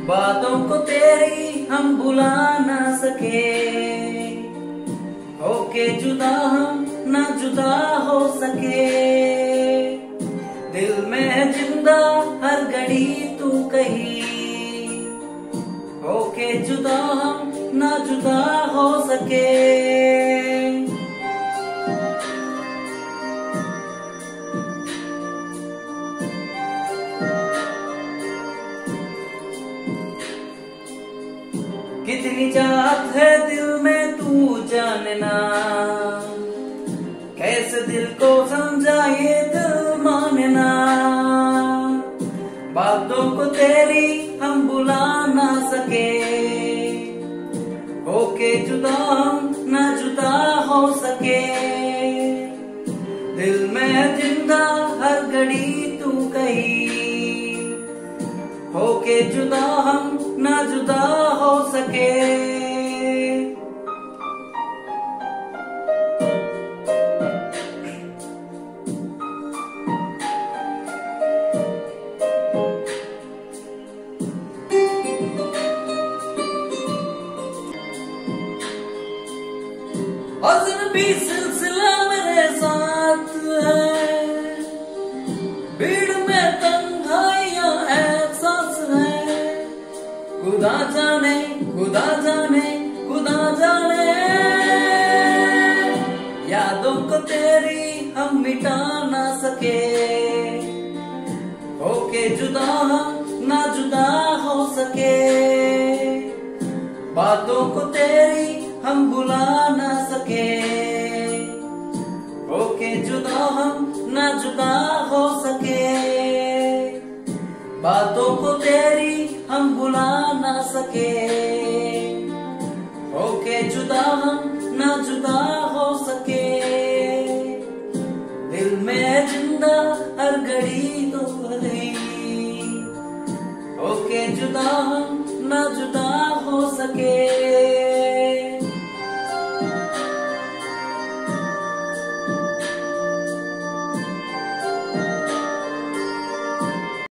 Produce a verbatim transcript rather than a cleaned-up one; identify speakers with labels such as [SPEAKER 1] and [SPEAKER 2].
[SPEAKER 1] बातों को तेरी हम भुला ना सके, होके जुदा हम ना जुदा हो सके। दिल में जिंदा हर घड़ी तू कही, होके जुदा हम ना जुदा हो सके। कितनी चाहत है दिल में तू जानना, कैसे दिल को समझाए दिल मानना। बातों को तेरी हम भुला ना सके, होके जुदा हम ना जुदा हो सके। दिल में जिंदा हर घड़ी तू कही, होके जुदा हम ना जुदा हो सके। अजनबी सिलसिला मेरे साथ है, भीड़ में तन्हाइयां एहसास है। खुदा जाने खुदा जाने खुदा जाने, यादों को तेरी हम मिटा ना सके, होके जुदा हम ना जुदा हो सके। बातों को तेरी हम भुला ना सके, होके जुदा हम ना जुदा हो सके। बातों को तेरी हम भुला ना सके, होके जुदा हम ना जुदा हो सके। दिल में जिंदा हर घड़ी तो रही, होके जुदा हम ना जुदा